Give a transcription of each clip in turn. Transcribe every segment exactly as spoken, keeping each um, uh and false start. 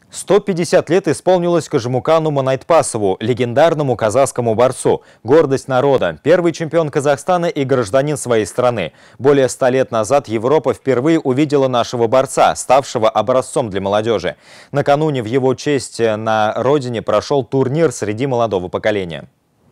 сто пятьдесят лет исполнилось Кажмукану Манайтпасову, легендарному казахскому борцу. Гордость народа, первый чемпион Казахстана и гражданин своей страны. Более ста лет назад Европа впервые увидела нашего борца, ставшего образцом для молодежи. Накануне в его честь на родине прошел турнир среди молодого поколения.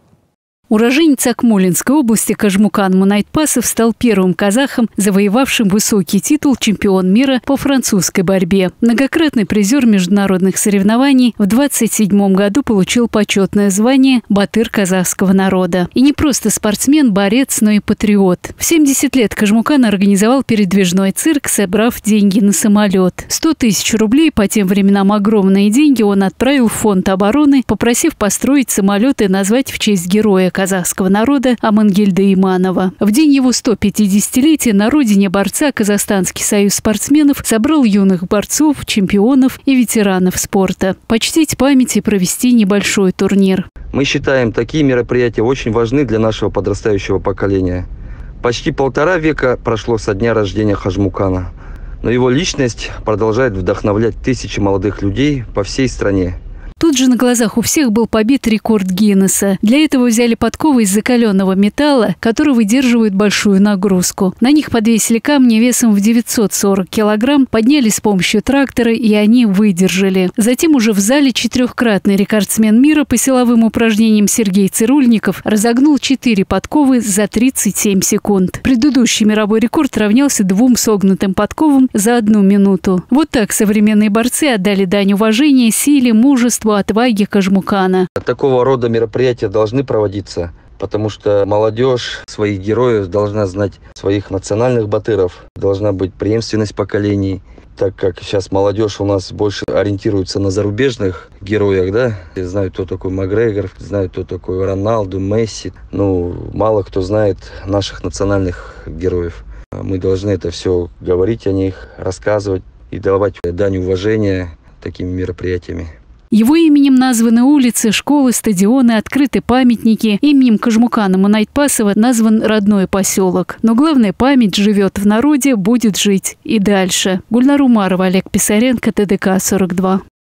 Уроженец Акмолинской области Кажмукан Манайтпасов стал первым казахом, завоевавшим высокий титул чемпион мира по французской борьбе. Многократный призер международных соревнований, в двадцать седьмом году получил почетное звание «Батыр казахского народа». И не просто спортсмен, борец, но и патриот. В семьдесят лет Кажмукан организовал передвижной цирк, собрав деньги на самолет. сто тысяч рублей, по тем временам огромные деньги, он отправил в фонд обороны, попросив построить самолет и назвать в честь героя казахского народа Амангельда Иманова. В день его сто пятидесятилетия на родине борца Казахстанский союз спортсменов собрал юных борцов, чемпионов и ветеранов спорта. Почтить память и провести небольшой турнир. Мы считаем, такие мероприятия очень важны для нашего подрастающего поколения. Почти полтора века прошло со дня рождения Кажмукана, но его личность продолжает вдохновлять тысячи молодых людей по всей стране. Тут же на глазах у всех был побит рекорд Гиннесса. Для этого взяли подковы из закаленного металла, который выдерживает большую нагрузку. На них подвесили камни весом в девятьсот сорок килограмм, подняли с помощью трактора, и они выдержали. Затем уже в зале четырехкратный рекордсмен мира по силовым упражнениям Сергей Цирульников разогнул четыре подковы за тридцать семь секунд. Предыдущий мировой рекорд равнялся двум согнутым подковам за одну минуту. Вот так современные борцы отдали дань уважения, силе, мужеству, отваги Кажмукана. Такого рода мероприятия должны проводиться, потому что молодежь своих героев должна знать, своих национальных батыров, должна быть преемственность поколений. Так как сейчас молодежь у нас больше ориентируется на зарубежных героях, да, знают, кто такой Макгрегор, знают, кто такой Роналду, Месси. Ну, мало кто знает наших национальных героев. Мы должны это все говорить о них, рассказывать и давать дань уважения такими мероприятиями. Его именем названы улицы, школы, стадионы, открыты памятники. Именем Кажмукана Манайтпасова назван родной поселок. Но главная память живет в народе, будет жить и дальше. Гульнар Умарова, Олег Писаренко, ТДК сорок два.